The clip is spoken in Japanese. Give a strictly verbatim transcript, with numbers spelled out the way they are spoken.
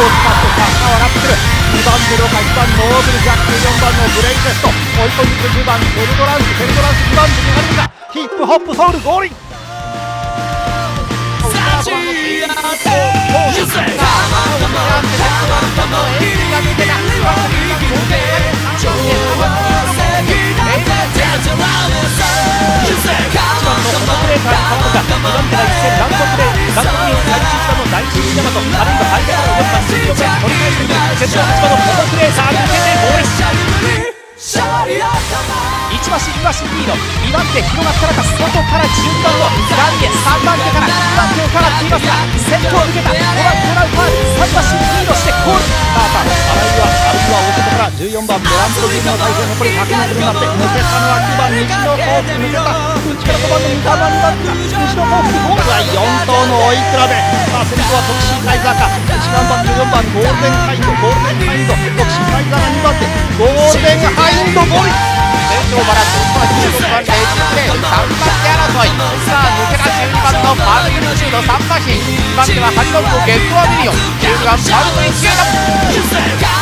を使ってさあ笑ってる。にばんベロカ、いちばんノーブルジャック、よんばんのブレイゼスト、追い込んでじゅうばんテルドランス、テルドランスにばん手になるのか。ヒップホップソウルゴールイン。いちばしにばしリード、にばん手広がった中、外から順番をガンゲ、さんばん手からにばん手をかかっていますが、先頭を抜けたごばんトラウパーにさんばしリードしてゴール。さあさあ、あるいはあるいは大外からじゅうよんばんベラントリーの体勢、残りひゃくメートルになって抜けたのはきゅうばん西野幸福、抜けた内からごばんの三河にばん手が西野幸福ゴールはよん頭の追い比べ。さあ先頭はトキシーカイザーか、いちばんばんじゅうよんばんゴールデンハインド、ゴールデンハインド、トキシーカイザーがにばん手、ゴールデンハインドゴール。先頭バランスはじゅうろくばんレイジプレーさんばん手争い。さあ抜けたじゅうにばんのパルミルチードさんばん手、にばん手ははちばんのゲットアミリオン、じゅうにばんパルミルチード。